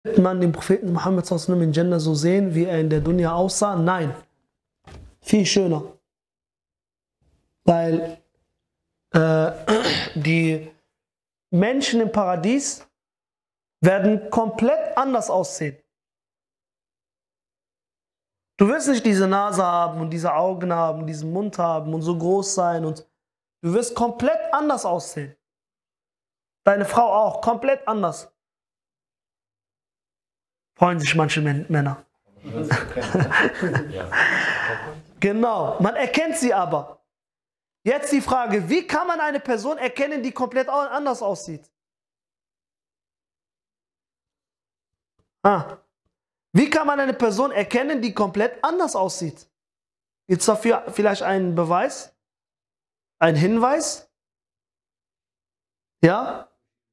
man den Propheten Muhammad sallallahu alaihi wasallam in Jannah so sehen, wie er in der Dunya aussah? Nein. Viel schöner. Weil die Menschen im Paradies werden komplett anders aussehen. Du wirst nicht diese Nase haben und diese Augen haben, diesen Mund haben und so groß sein, und du wirst komplett anders aussehen. Deine Frau auch, komplett anders. Freuen sich manche Männer. Genau, man erkennt sie aber. Jetzt die Frage, wie kann man eine Person erkennen, die komplett anders aussieht? Wie kann man eine Person erkennen, die komplett anders aussieht? Gibt es dafür vielleicht einen Beweis? Einen Hinweis? Ja?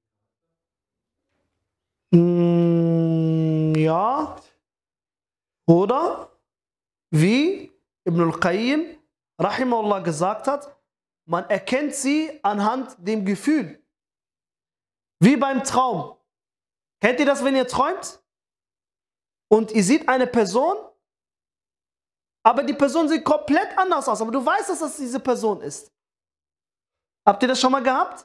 Ja. Oder wie Ibn al-Qayyim rahimahullah gesagt hat, man erkennt sie anhand dem Gefühl. Wie beim Traum. Kennt ihr das, wenn ihr träumt? Und ihr seht eine Person, aber die Person sieht komplett anders aus, aber du weißt, dass das diese Person ist. Habt ihr das schon mal gehabt?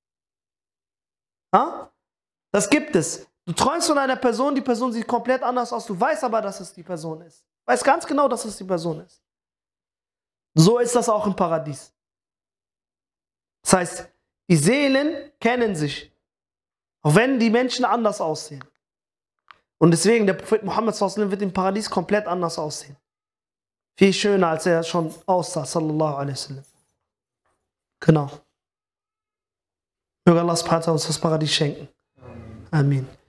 Das gibt es. Du träumst von einer Person, die Person sieht komplett anders aus, du weißt aber, dass es die Person ist. Du weißt ganz genau, dass es die Person ist. So ist das auch im Paradies. Das heißt, die Seelen kennen sich, auch wenn die Menschen anders aussehen. Und deswegen, der Prophet Muhammad sallallahu alaihi wasallam wird im Paradies komplett anders aussehen. Viel schöner, als er schon aussah, sallallahu alaihi wasallam. Genau. Möge Allah subhanahu wa ta'ala uns das Paradies schenken. Amin.